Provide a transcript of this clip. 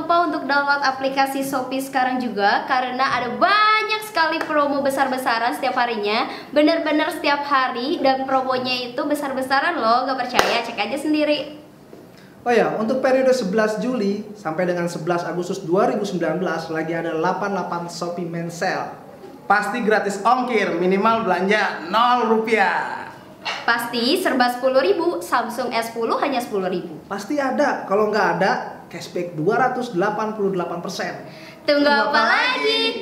lupa untuk download aplikasi Shopee sekarang juga, karena ada banyak sekali promo besar-besaran setiap harinya. Bener-bener setiap hari, dan promonya itu besar-besaran loh. Gak percaya, cek aja sendiri. Oh ya, untuk periode 11 Juli sampai dengan 11 Agustus 2019 lagi ada 88 Shopee Men Sale. Pasti gratis ongkir, minimal belanja 0 rupiah. Pasti serba 10.000, Samsung S10 hanya 10.000. Pasti ada, kalau nggak ada cashback 288%. Tunggu apa lagi?